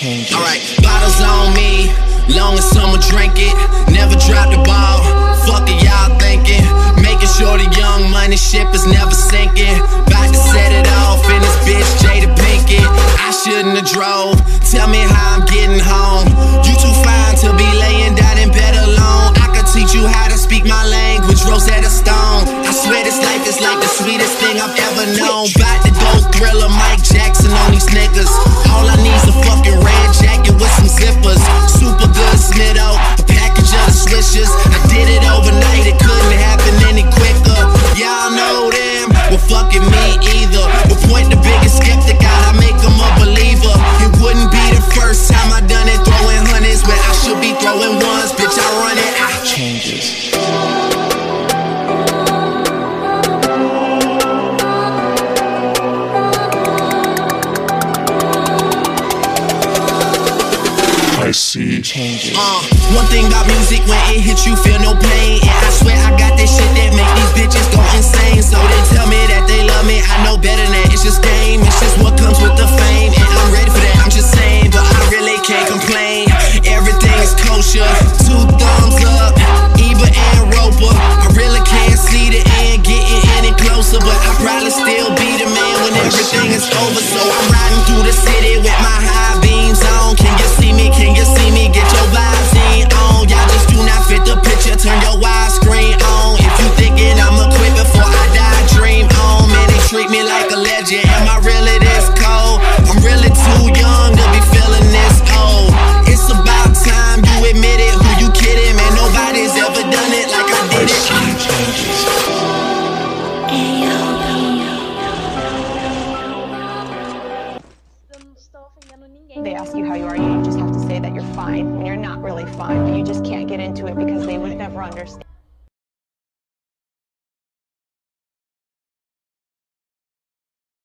changes. Alright, bottles on me, long as someone drink it. Never drop the ball, fuck it y'all thinking. Making sure the young money ship is never sinking. About to set it off in this bitch Jada Pinkett. I shouldn't have drove, tell me how I'm getting home. You too fine to be laying down in bed alone. I could teach you how to speak my language, Rosetta Stone. I swear this life is like the sweetest thing I've ever known. About to go Thriller, Mike Jackson on these niggas. All I need's a fucking red jacket with some zippers. Super good Smitto, a package of the swishers. I did it overnight, it couldn't happen any quicker. Y'all know them, well fucking me either. But point the biggest skeptic out, I make him a believer. It wouldn't be the first time I done it, throwing hundreds when I should be throwing ones. Bitch, I run it. Changes. I see Changes. One thing about music, when it hits you, feel no pain. And I swear I got that shit that make these bitches go insane. So they tell me that they love me, I know better than that. It's just game, it's just what comes with the fame. And I'm ready for that, I'm just saying, but I really can't complain. Everything is kosher, 2 thumbs up, Ebert and Roper. I really can't see the end getting any closer, but I'll probably still be the man when everything is over. So I'm riding through the city with my high beams on. Can you see me? Can you see me? Get your vibes in on. Y'all just do not fit the picture, turn your widescreen on. If you thinking I'ma quit before I die, dream on. Man, they treat me like a legend. Am I really this cold? I'm really too young to be feeling this old. It's about time you admit it. Who you kidding? Man, nobody's ever done it like I did it. They ask you how you are, you just have to say that you're fine when you're not really fine, but you just can't get into it because they would never understand.